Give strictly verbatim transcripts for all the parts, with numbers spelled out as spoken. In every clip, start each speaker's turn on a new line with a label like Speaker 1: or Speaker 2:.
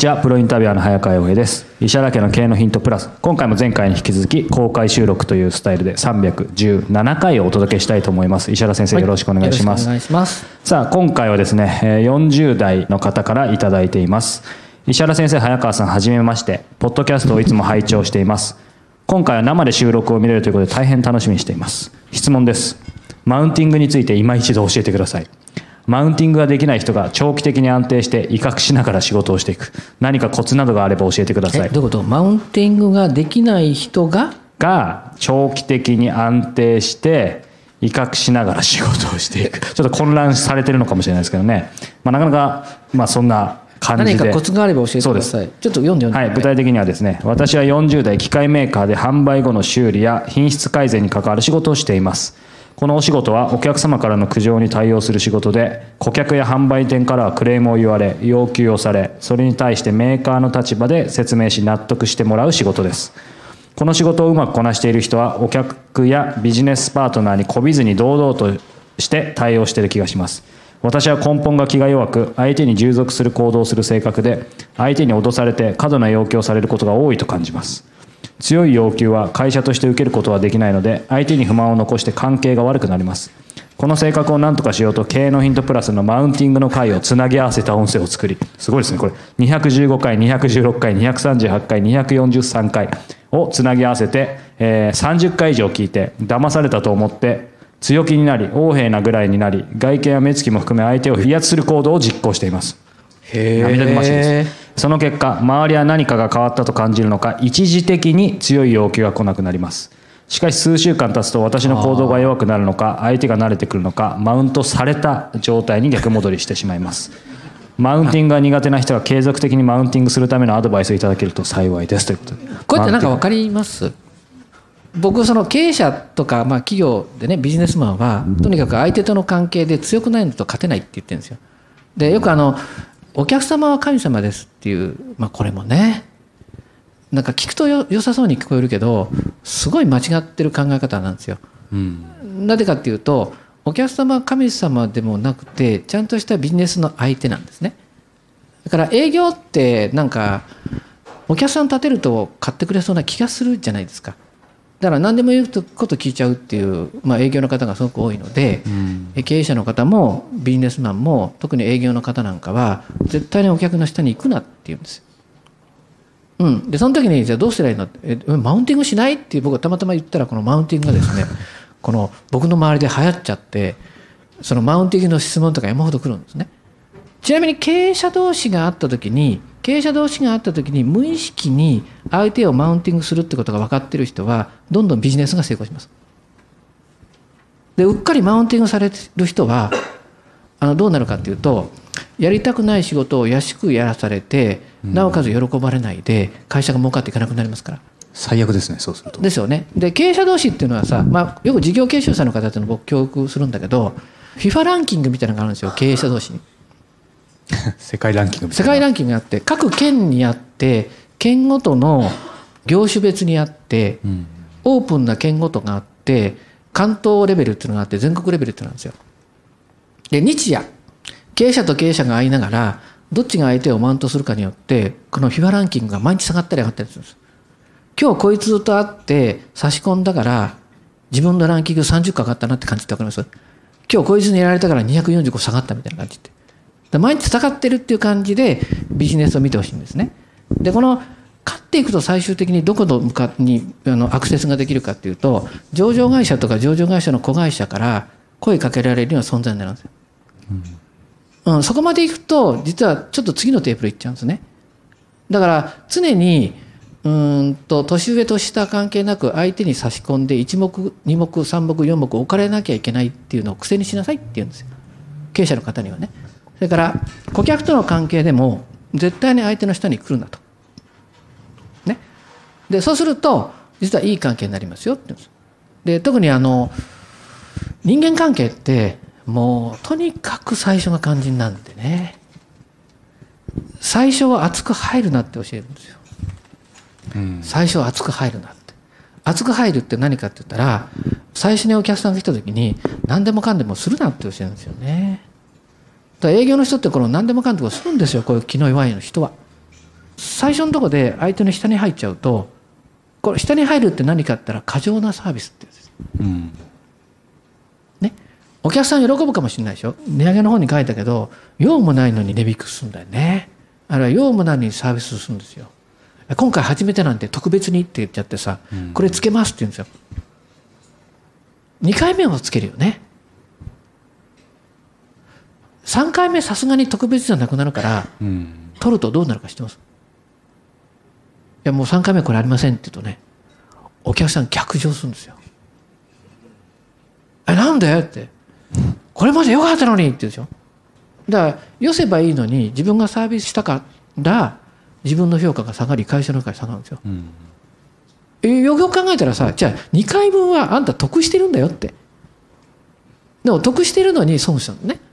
Speaker 1: ちは、プロインタビュアーの早川洋平です。石原家の経営のヒントプラス、今回も前回に引き続き公開収録というスタイルでさんびゃくじゅうななかいをお届けしたいと思います。石原先生、よろしくお願いします。
Speaker 2: はい、よろしくお願いします。
Speaker 1: さあ、今回はですね、よんじゅうだいの方からいただいています。石原先生、早川さん、はじめまして。ポッドキャストをいつも拝聴しています。今回は生で収録を見れるということで大変楽しみにしています。質問です。マウンティングについて今一度教えてください。マウンティングができない人が長期的に安定して威嚇しながら仕事をしていく、何かコツなどがあれば教えてください。
Speaker 2: え、どういうこと？マウンティングができない人が
Speaker 1: が長期的に安定して威嚇しながら仕事をしていく。ちょっと混乱されてるのかもしれないですけどね、まあ、なかなか、まあ、そんな感じで
Speaker 2: 何かコツがあれば教えてください。ちょっと読んで読んで、
Speaker 1: はい、具体的にはですね、私はよんじゅうだい機械メーカーで販売後の修理や品質改善に関わる仕事をしています。このお仕事はお客様からの苦情に対応する仕事で、顧客や販売店からはクレームを言われ、要求をされ、それに対してメーカーの立場で説明し納得してもらう仕事です。この仕事をうまくこなしている人は、お客やビジネスパートナーに媚びずに堂々として対応している気がします。私は根本が気が弱く、相手に従属する行動をする性格で、相手に脅されて過度な要求をされることが多いと感じます。強い要求は会社として受けることはできないので、相手に不満を残して関係が悪くなります。この性格を何とかしようと、経営のヒントプラスのマウンティングの回をつなぎ合わせた音声を作り、すごいですね、これにひゃくじゅうごかい、にひゃくじゅうろっかい、にひゃくさんじゅうはちかい、にひゃくよんじゅうさんかいをつなぎ合わせて、えー、さんじゅっかい以上聞いて騙されたと思って強気になり、横柄なぐらいになり、外見や目つきも含め相手を威圧する行動を実行しています。
Speaker 2: へー、
Speaker 1: 涙ぐましいです。その結果、周りは何かが変わったと感じるのか、一時的に強い要求が来なくなります。しかし数週間経つと、私の行動が弱くなるのか、相手が慣れてくるのか、マウントされた状態に逆戻りしてしまいます。マウンティングが苦手な人が継続的にマウンティングするためのアドバイスをいただけると幸いです、ということで。
Speaker 2: こうやってなんか分かります？僕、その経営者とか、まあ企業でね、ビジネスマンはとにかく相手との関係で強くないのと勝てないって言ってるんですよ。で、よくあのお客様は神様ですっていう、まあ、これもね、なんか聞くとよ良さそうに聞こえるけど、すごい間違ってる考え方なんですよ。うん、なぜかっていうと、お客様は神様でもなくて、ちゃんとしたビジネスの相手なんですね。だから営業ってなんかお客さん立てると買ってくれそうな気がするじゃないですか。だから何でも言うこと聞いちゃうっていう、まあ、営業の方がすごく多いので、うん、経営者の方もビジネスマンも特に営業の方なんかは絶対にお客の下に行くなって言うんですよ。うん、でその時にじゃあどうしたらいいのって、えマウンティングしないって僕がたまたま言ったら、このマウンティングがですねこの僕の周りで流行っちゃって、そのマウンティングの質問とか山ほど来るんですね。ちなみに経営者同士があった時に経営者同士があった時に無意識に相手をマウンティングするってことが分かっている人はどんどんビジネスが成功します。でうっかりマウンティングされる人はあのどうなるかっていうと、やりたくない仕事を安くやらされて、なおかつ喜ばれないで会社が儲かっていかなくなりますから。
Speaker 1: 最悪ですね、そうすると。
Speaker 2: ですよね。で経営者同士っていうのはさ、まあ、よく事業継承者の方っていうのを僕教育するんだけど、 フィファ ランキングみたいなのがあるんですよ、経営者同士に。
Speaker 1: 世界ランキングみたいな。
Speaker 2: 世界ランキングがあって、各県にあって、県ごとの業種別にあって、うん、オープンな県ごとがあって、関東レベルっていうのがあって、全国レベルっていうのがあるんですよ。で日夜経営者と経営者が会いながら、どっちが相手をマウントするかによって、この フィファ ランキングが毎日下がったり上がったりするんです。今日こいつと会って差し込んだから自分のランキングさんじゅっこ上がったなって感じって分かります？今日こいつにやられたからにひゃくよんじゅっこ下がったみたいな感じって、毎日戦ってるっていう感じでビジネスを見てほしいんですね。でこの勝っていくと最終的にどこの向かにあのアクセスができるかっていうと、上場会社とか上場会社の子会社から声かけられるような存在になるんですよ。うんうん、そこまでいくと実はちょっと次のテーブルいっちゃうんですね。だから常にうーんと年上年下関係なく相手に差し込んでいち目に目さん目よん目置かれなきゃいけないっていうのを癖にしなさいって言うんですよ、経営者の方にはね。それから顧客との関係でも絶対に相手の下に来るなと、ね、でそうすると実はいい関係になりますよって言うんです。で特にあの人間関係ってもうとにかく最初が肝心なんでね、最初は熱く入るなって教えるんですよ。うん、最初は熱く入るなって。熱く入るって何かって言ったら、最初にお客さんが来た時に何でもかんでもするなって教えるんですよね。だから営業の人ってこの何でもかんでもするんですよ、こういう気の弱いの人は。 最初のところで相手の下に入っちゃうと、これ下に入るって何かって言ったら過剰なサービスってやつです、うんね、お客さん喜ぶかもしれないでしょ。値上げの方に書いたけど用もないのに値引きするんだよね。あるいは用もないのにサービスするんですよ。今回初めてなんて特別にって言っちゃってさ、うん、これつけますって言うんですよ。にかいめをつけるよね。さんかいめさすがに特別じゃなくなるから、うん、取るとどうなるか知ってます？いやもうさんかいめこれありませんって言うとね、お客さん逆上するんですよ。え、なんでって、これまでよかったのにって言うでしょ。だから寄せばいいのに自分がサービスしたから自分の評価が下がり会社の評価が下がるんですよ、うん、えよくよく考えたらさ、じゃあにかいぶんはあんた得してるんだよって。でも得してるのに損したのね。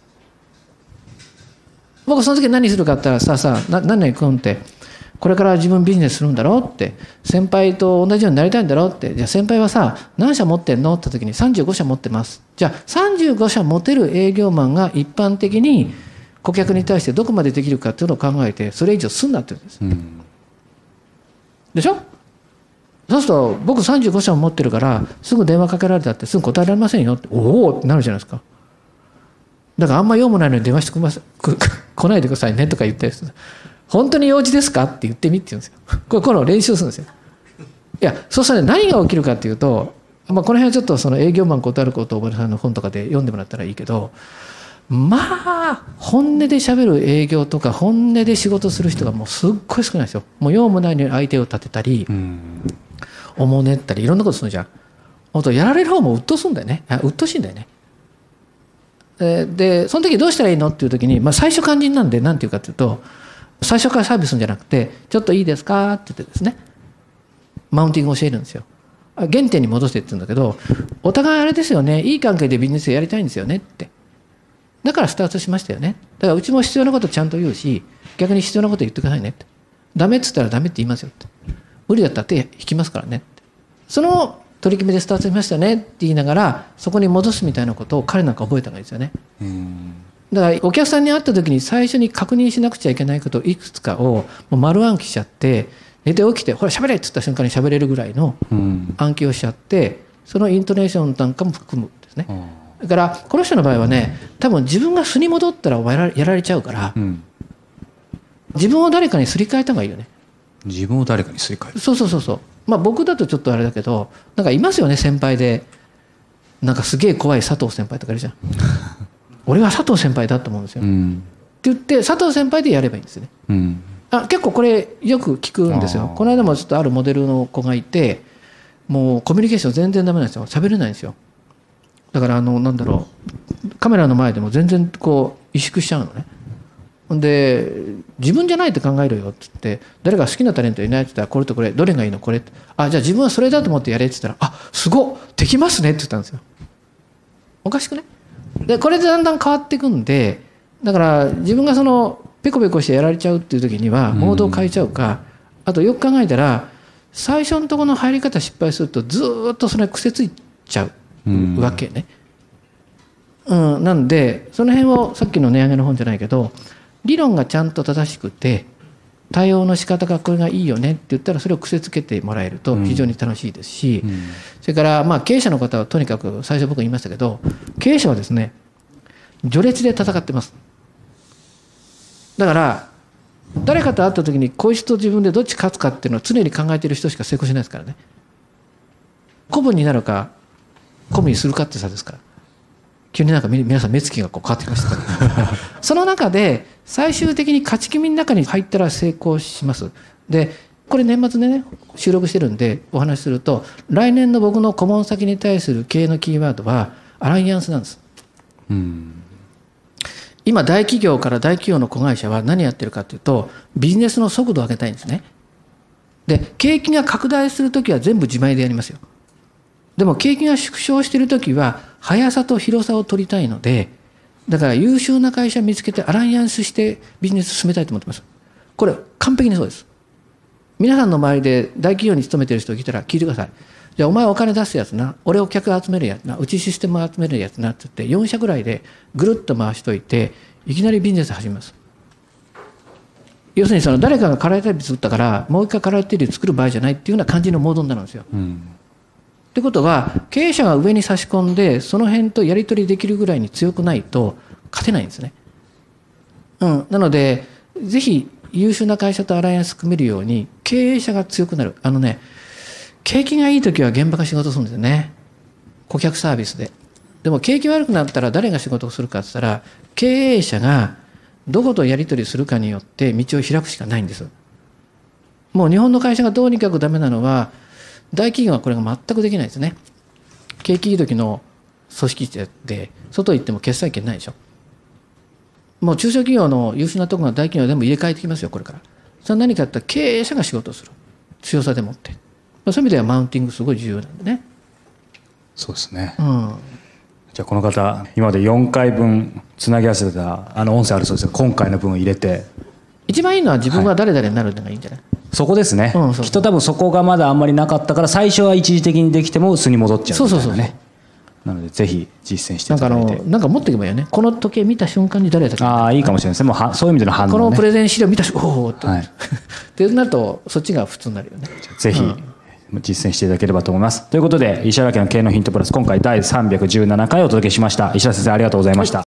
Speaker 2: 僕その時何するかって言ったらさ、さあ何々君ってこれから自分ビジネスするんだろうって、先輩と同じようになりたいんだろうって、じゃあ先輩はさ何社持ってんのって時にさんじゅうごしゃ持ってます。じゃあさんじゅうごしゃ持てる営業マンが一般的に顧客に対してどこまでできるかっていうのを考えて、それ以上すんなって言うんです、うん、でしょ。そうすると僕さんじゅうごしゃも持ってるからすぐ電話かけられたってすぐ答えられませんよって、おおってなるじゃないですか。だからあんま用もないのに電話してくま来ないでくださいねとか言ってですね、本当に用事ですかって言ってみって言うんですよ。これこの練習するんですよ。いやそうすると、ね、何が起きるかっていうと、まあ、この辺はちょっとその営業マン断ることを小原さんの本とかで読んでもらったらいいけど、まあ本音で喋る営業とか本音で仕事する人がもうすっごい少ないですよ。もう用もないのに相手を立てたり、うん、おもねったりいろんなことするじゃん。本当やられる方も鬱陶すんだよね。あ鬱陶しいんだよね。でその時どうしたらいいのっていう時に、まあ、最初肝心なんで何て言うかというと、最初からサービスするんじゃなくて、ちょっといいですかって言ってですね、マウンティングを教えるんですよ。原点に戻してって言うんだけど、お互いあれですよね、いい関係でビジネスやりたいんですよねって。だからスタートしましたよね。だからうちも必要なことちゃんと言うし、逆に必要なこと言ってくださいねって。ダメっつったらダメって言いますよって。無理だったら手引きますからねって。その取り決めでスタートしましたねって言いながら、そこに戻すみたいなことを彼なんか覚えた方がいいですよね。うんだからお客さんに会った時に最初に確認しなくちゃいけないこといくつかをもう丸暗記しちゃって、寝て起きてほら喋れって言った瞬間に喋れるぐらいの暗記をしちゃって、そのイントネーションなんかも含むんですね。だからこの人の場合はね、多分自分が素に戻ったらやらやられちゃうから、うん、自分を誰かにすり替えた方がいいよね。
Speaker 1: 自分を誰かにすり替える。
Speaker 2: そうそうそうそう。まあ僕だとちょっとあれだけど、なんかいますよね、先輩でなんかすげえ怖い佐藤先輩とかいるじゃん。俺は佐藤先輩だと思うんですよ、うん、って言って佐藤先輩でやればいいんですね、うん、あ結構これよく聞くんですよ。この間もちょっとあるモデルの子がいて、もうコミュニケーション全然ダメなんですよ。喋れないんですよ。だからあのなんだろう、カメラの前でも全然こう萎縮しちゃうのね。で自分じゃないって考えるよって言って、誰か好きなタレントいないって言ったら、これとこれどれがいいのこれって、あじゃあ自分はそれだと思ってやれって言ったら、あすごっできますねって言ったんですよ。おかしくね。でこれでだんだん変わっていくんで、だから自分がそのペコペコしてやられちゃうっていう時にはモードを変えちゃうか、あとよく考えたら最初のところの入り方失敗するとずっとそれ癖ついちゃうわけね、うんうん、なんでその辺をさっきの値上げの本じゃないけど、理論がちゃんと正しくて対応の仕方がこれがいいよねって言ったら、それを癖つけてもらえると非常に楽しいですし、うんうん、それからまあ経営者の方はとにかく最初僕言いましたけど、経営者はですね序列で戦ってます。だから誰かと会った時にこいつと自分でどっち勝つかっていうのを常に考えている人しか成功しないですからね。古文になるか古文にするかって差ですから。急になんか皆さん目つきがこう変わってきましたからその中で最終的に勝ち気味の中に入ったら成功します。でこれ年末でね収録してるんでお話しすると、来年の僕の顧問先に対する経営のキーワードはアライアンスなんです。うん今大企業から大企業の子会社は何やってるかというと、ビジネスの速度を上げたいんですね。で景気が拡大するときは全部自前でやりますよ。でも景気が縮小しているときは速さと広さを取りたいので、だから優秀な会社見つけてアライアンスしてビジネス進めたいと思ってます。これ完璧にそうです。皆さんの周りで大企業に勤めてる人が来たら聞いてください。じゃあお前お金出すやつな、俺お客集めるやつな、うちシステム集めるやつなって言ってよん社ぐらいでぐるっと回しといて、いきなりビジネス始めます。 要するにその誰かがカラーテレビ作ったからもう一回カラーテレビ作る場合じゃないっていうような感じのモードになるんですよ。
Speaker 1: うん、
Speaker 2: ってことは経営者が上に差し込んでその辺とやり取りできるぐらいに強くないと勝てないんですね。うん、なのでぜひ優秀な会社とアライアンス組めるように経営者が強くなる。あのね景気がいい時は現場が仕事するんですよね、顧客サービスで。でも景気悪くなったら誰が仕事をするかって言ったら経営者がどことやり取りするかによって道を開くしかないんです。もう日本の会社がどうにかくダメなのは大企業はこれが全くできないですね。景気いい時の組織で外行っても決済権ないでしょ。もう中小企業の優秀なところが大企業でも入れ替えてきますよこれから。それは何かって言ったら経営者が仕事をする強さでもって、そういう意味ではマウンティングすごい重要なんでね。
Speaker 1: そうですね、
Speaker 2: うん、
Speaker 1: じゃあこの方今までよんかいぶんつなぎ合わせたあの音声あるそうですが今回の分を入れて
Speaker 2: 一番いいのは自分が誰々になるのがいいんじゃない、はい、
Speaker 1: そこですね、うん、きっと多分そこがまだあんまりなかったから最初は一時的にできても素に戻っちゃうみたいなね。そうそうそうそう。なのでぜひ実践していただいて、
Speaker 2: なんかあのなんか持っていけばいいよね。この時計見た瞬間に誰だっけ。
Speaker 1: ああいいかもしれないですね。もうはそういう意味での反応ね。
Speaker 2: このプレゼン資料見た瞬間おおって、はい、ってなるとそっちが普通になるよね。
Speaker 1: ぜひ、うん実践していただければと思います。ということで石原家の経営のヒントプラス今回だいさんびゃくじゅうななかいお届けしました。石原先生ありがとうございました。